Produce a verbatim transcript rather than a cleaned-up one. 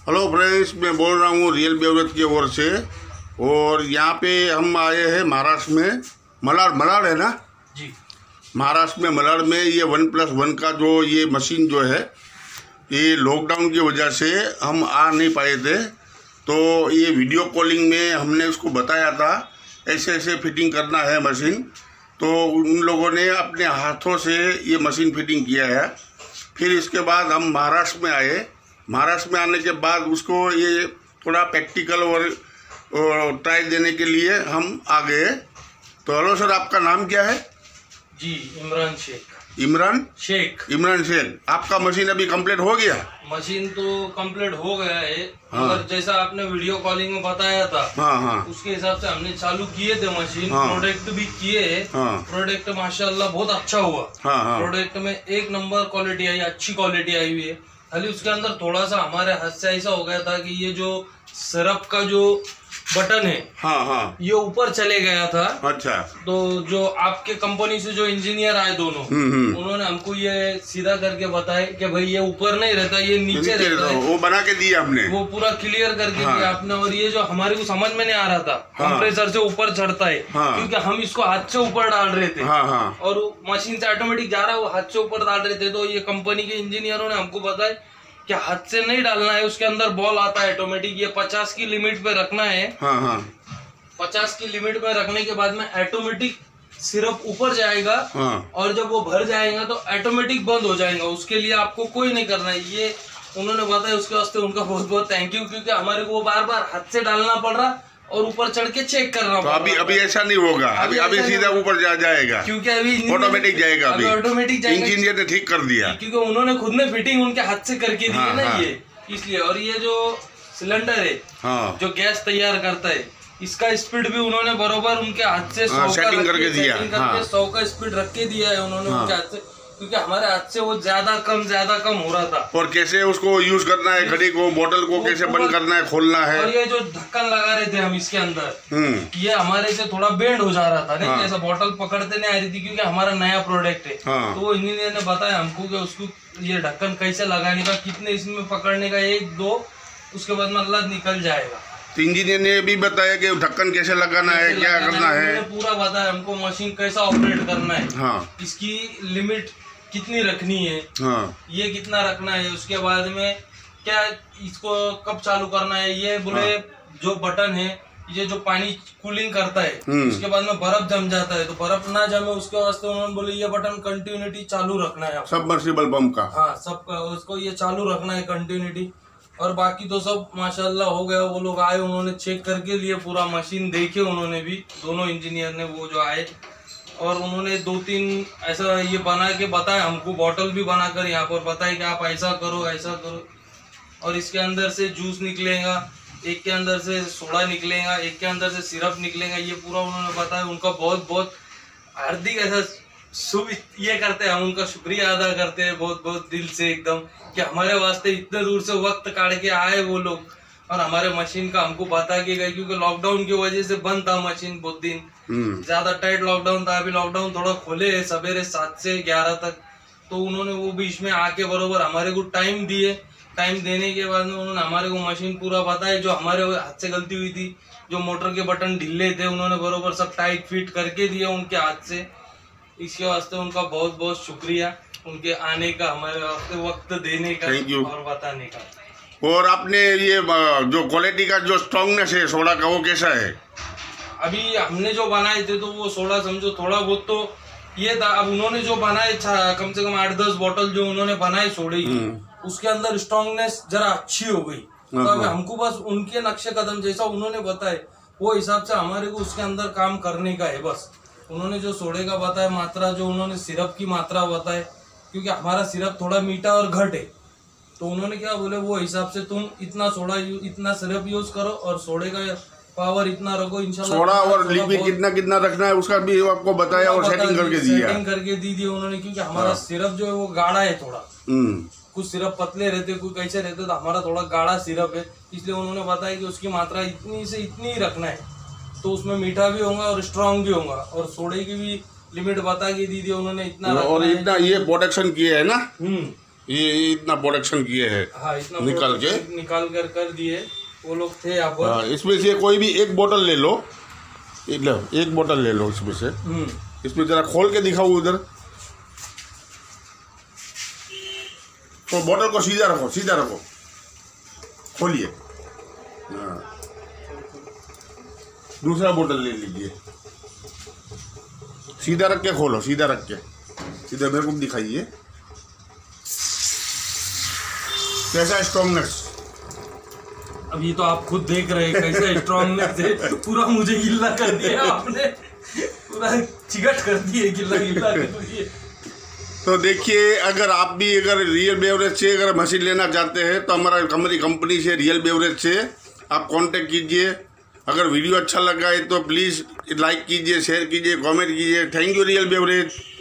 Hello friends, मैं बोल रहा हूँ रियल बेवरेज की ओर से। और यहाँ पे हम आए हैं महाराष्ट्र में, मलाड मलाड है ना जी। महाराष्ट्र में मलाड में ये वन प्लस वन का जो ये मशीन जो है, ये लॉकडाउन की वजह से हम आ नहीं पाए थे। तो ये वीडियो कॉलिंग में हमने उसको बताया था ऐसे ऐसे फिटिंग करना है मशीन। तो उन लोगों ने अपने हाथों से ये मशीन फिटिंग किया है। फिर इसके बाद हम महाराष्ट्र में आए। महाराष्ट्र में आने के बाद उसको ये थोड़ा प्रैक्टिकल और ट्रायल देने के लिए हम आ गए। तो हेलो सर, आपका नाम क्या है? जी, इमरान शेख। इमरान शेख इमरान शेख। आपका मशीन अभी कंप्लीट हो गया? मशीन तो कंप्लीट हो गया है। हाँ। मगर जैसा आपने वीडियो कॉलिंग में बताया था, हाँ हाँ उसके हिसाब से हमने चालू किए थे मशीन। हाँ। प्रोडक्ट भी किए। हाँ। प्रोडक्ट माशाल्लाह बहुत अच्छा हुआ। हाँ हाँ प्रोडक्ट में एक नंबर क्वालिटी आई, अच्छी क्वालिटी आई हुई है। खाली उसके अंदर थोड़ा सा हमारे हाथ से ऐसा हो गया था कि ये जो सिरप का जो बटन है, हाँ हाँ ये ऊपर चले गया था। अच्छा। तो जो आपके कंपनी से जो इंजीनियर आए दोनों, हम्म हम्म उन्होंने हमको ये सीधा करके बताया कि भाई ये ऊपर नहीं रहता, ये नीचे नीचे रहता है। वो बना के दिया हमने, वो पूरा क्लियर करके हाँ। दिया आपने। और ये जो हमारे को समझ में नहीं आ रहा था, हाँ। कंप्रेसर से ऊपर चढ़ता है, हाँ। क्योंकि हम इसको हाथ से ऊपर डाल रहे थे। हाँ हाँ और मशीन से ऑटोमेटिक जा रहा है, वो हाथ से ऊपर डाल रहे थे। तो ये कंपनी के इंजीनियरों ने हमको बताया कि हाथ से नहीं डालना है, उसके अंदर बॉल आता है ऑटोमेटिक। ये पचास की लिमिट पे रखना है। हाँ हाँ पचास की लिमिट में रखने के बाद में ऑटोमेटिक सिरप ऊपर जाएगा। हाँ। और जब वो भर जाएगा तो ऑटोमेटिक बंद हो जाएगा। उसके लिए आपको कोई नहीं करना है, ये उन्होंने बताया। उसके वास्ते उनका बहुत बहुत थैंक यू, क्योंकि हमारे को वो बार बार हाथ से डालना पड़ रहा और ऊपर चढ़ के चेक करना तो पड़ अभी रहा। अभी ऐसा नहीं होगा, अभी अभी सीधा ऊपर जा जाएगा, क्योंकि अभी ऑटोमेटिक जाएगा। अभी ऑटोमेटिक जाएगा, इंजीनियर ने ठीक कर दिया, क्योंकि उन्होंने खुद ने फिटिंग उनके हाथ से करके दी है ना। हाँ। ये इसलिए। और ये जो सिलेंडर है, हाँ, जो गैस तैयार करता है, इसका स्पीड भी उन्होंने बरोबर उनके हाथ से हाँ, सौ सेटिंग का करके दिया। हाँ। सौ का स्पीड रख के दिया है उन्होंने, हाँ। उनके हाथ से। क्योंकि हमारे हाथ से वो ज्यादा कम ज्यादा कम हो रहा था। और कैसे उसको यूज करना है, घड़ी को, बोतल को कैसे बंद करना है, खोलना है। और ये जो ढक्कन लगा रहे थे हम इसके अंदर, हम्म ये हमारे से थोड़ा बेंड हो जा रहा था, नहीं हाँ। जैसा बोतल पकड़ते नहीं आ रही थी, क्योंकि हमारा नया प्रोडक्ट है। हाँ। तो वो इंजीनियर ने बताया हमको कि उसको ये ढक्कन कैसे लगाने का, कितने इसमें पकड़ने का, एक दो, उसके बाद में अल्लाह निकल जाएगा। तो इंजीनियर ने भी बताया कि ढक्कन कैसे लगाना है, कैसे क्या लगाना करना है। उन्होंने पूरा बताया हमको, मशीन कैसा ऑपरेट करना है, हाँ इसकी लिमिट कितनी रखनी है, हाँ ये कितना रखना है, उसके बाद में क्या इसको कब चालू करना है। ये बोले हाँ। जो बटन है, ये जो पानी कूलिंग करता है, हम्म। उसके बाद में बर्फ जम जाता है, तो बर्फ ना जमे उसके वास्ते उन्होंने बोले ये बटन कंटिन्यूटी चालू रखना है। सबमर्सिबल पंप का। हाँ, सब उसको ये चालू रखना है कंटिन्यूटी। और बाकी तो सब माशाल्लाह हो गया। वो लोग आए, उन्होंने चेक करके लिए पूरा मशीन देखे, उन्होंने भी, दोनों इंजीनियर ने, वो जो आए। और उन्होंने दो तीन ऐसा ये बना के बताया हमको, बॉटल भी बनाकर यहाँ पर बताया कि आप ऐसा करो ऐसा करो। और इसके अंदर से जूस निकलेगा, एक के अंदर से सोडा निकलेगा, एक के अंदर से सिरप निकलेगा। ये पूरा उन्होंने बताया। उनका बहुत बहुत हार्दिक ऐसा शुभ ये करते हैं, हम उनका शुक्रिया अदा करते हैं बहुत बहुत दिल से एकदम, कि हमारे वास्ते इतने दूर से वक्त काट के आए वो लोग, और हमारे मशीन का हमको बता के गए। क्योंकि लॉकडाउन की वजह से बंद था मशीन बहुत दिन, ज्यादा टाइट लॉकडाउन था। अभी लॉकडाउन थोड़ा खोले है, सवेरे सात से ग्यारह तक। तो उन्होंने वो बीच में आके बरोबर हमारे को टाइम दिए। टाइम देने के बाद में उन्होंने हमारे को मशीन पूरा बताया। जो हमारे हाथ से गलती हुई थी, जो मोटर के बटन ढीले थे, उन्होंने बरोबर सब टाइट फिट करके दिया उनके हाथ से। इसके वास्ते उनका बहुत बहुत शुक्रिया, उनके आने का, हमारे वास्ते वक्त देने का और बताने का। और आपने ये जो क्वालिटी का जो स्ट्रॉन्गनेस है सोडा का, वो कैसा है? अभी हमने जो बनाए थे तो वो सोडा समझो थोड़ा बहुत तो ये था। अब उन्होंने जो बनाए कम से कम आठ दस बोतल जो उन्होंने बनाए सोडे की, उसके अंदर स्ट्रॉन्गनेस जरा अच्छी हो गई। तो अब हमको बस उनके नक्शे कदम जैसा उन्होंने बताए, वो हिसाब से हमारे को उसके अंदर काम करने का है बस। उन्होंने जो सोडे का बताया मात्रा, जो उन्होंने सिरप की मात्रा बताए, क्योंकि हमारा सिरप थोड़ा मीठा और घट है, तो उन्होंने क्या बोले, वो हिसाब से तुम इतना सोडा इतना सिरप यूज करो और सोडे का पावर इतना रखो इंशाल्लाह। सोडा और लिक्विड कितना कितना रखना है उसका भी आपको बताया और सेटिंग करके दिया सेटिंग करके दी दी उन्होंने। क्योंकि हमारा सिरप जो है वो गाढ़ा है थोड़ा, कुछ सिरप पतले रहते, कुछ कैसे रहते, तो हमारा थोड़ा गाढ़ा सिरप है। इसलिए उन्होंने बताया कि उसकी मात्रा इतनी से इतनी ही रखना है, तो उसमें मीठा भी होगा और स्ट्रांग भी होगा। और सोडे की भी लिमिट बता के दी थी उन्होंने, इतना और इतना ये प्रोटेक्शन किए है ना। हम्म ये ये इतना प्रोडक्शन किए हैं। हाँ, इतना निकाल के निकाल कर कर दिए वो लोग थे यहाँ पर। हाँ, इसमें से कोई भी एक बोतल ले लो, एक लो एक बोतल ले लो इसमें से। इसमें जरा खोल के दिखाओ उधर, तो बोतल को सीधा रखो, सीधा रखो, खोलिए। हाँ, दूसरा बोतल ले लीजिए, सीधा रख के खोलो, सीधा रख के सीधा मेरे को दिखाइए कैसा स्ट्रॉन्गनेस। अभी तो आप खुद देख रहे हैं कैसे स्ट्रॉन्गनेस है। पूरा मुझे गिल्ला कर दिया आपने, पूरा चिकट कर दिए, गिल्ला गिल्ला कर दिए। तो देखिए, अगर आप भी अगर रियल बेवरेज से अगर मशीन लेना चाहते हैं तो हमारा हमारी कंपनी से रियल बेवरेज से आप कांटेक्ट कीजिए। अगर वीडियो अच्छा लगा है तो प्लीज़ लाइक कीजिए, शेयर कीजिए, कमेंट कीजिए। Thank you real beverage.